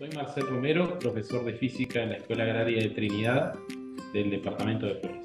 Soy Marcel Romero, profesor de física en la Escuela Agraria de Trinidad del departamento de Flores.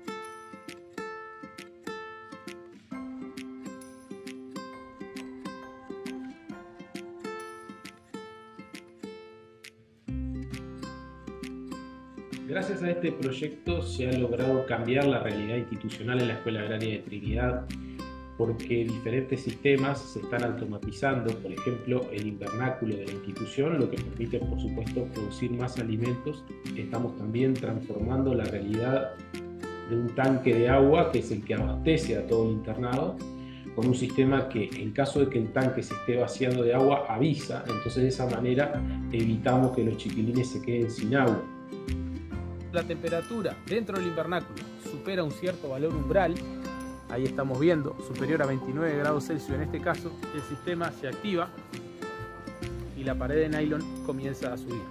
Gracias a este proyecto se ha logrado cambiar la realidad institucional en la Escuela Agraria de Trinidad, porque diferentes sistemas se están automatizando, por ejemplo, el invernáculo de la institución, lo que permite, por supuesto, producir más alimentos. Estamos también transformando la realidad de un tanque de agua, que es el que abastece a todo el internado, con un sistema que, en caso de que el tanque se esté vaciando de agua, avisa. Entonces, de esa manera, evitamos que los chiquilines se queden sin agua. La temperatura dentro del invernáculo supera un cierto valor umbral, ahí estamos viendo, superior a 29 grados Celsius en este caso, el sistema se activa y la pared de nylon comienza a subir.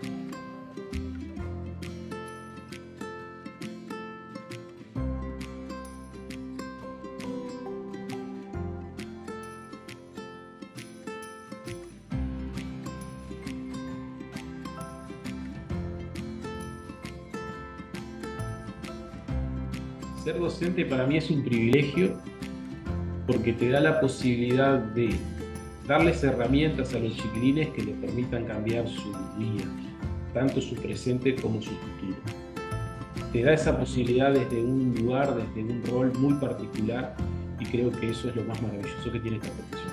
Ser docente para mí es un privilegio porque te da la posibilidad de darles herramientas a los chiquilines que les permitan cambiar su vida, tanto su presente como su futuro. Te da esa posibilidad desde un lugar, desde un rol muy particular, y creo que eso es lo más maravilloso que tiene esta profesión.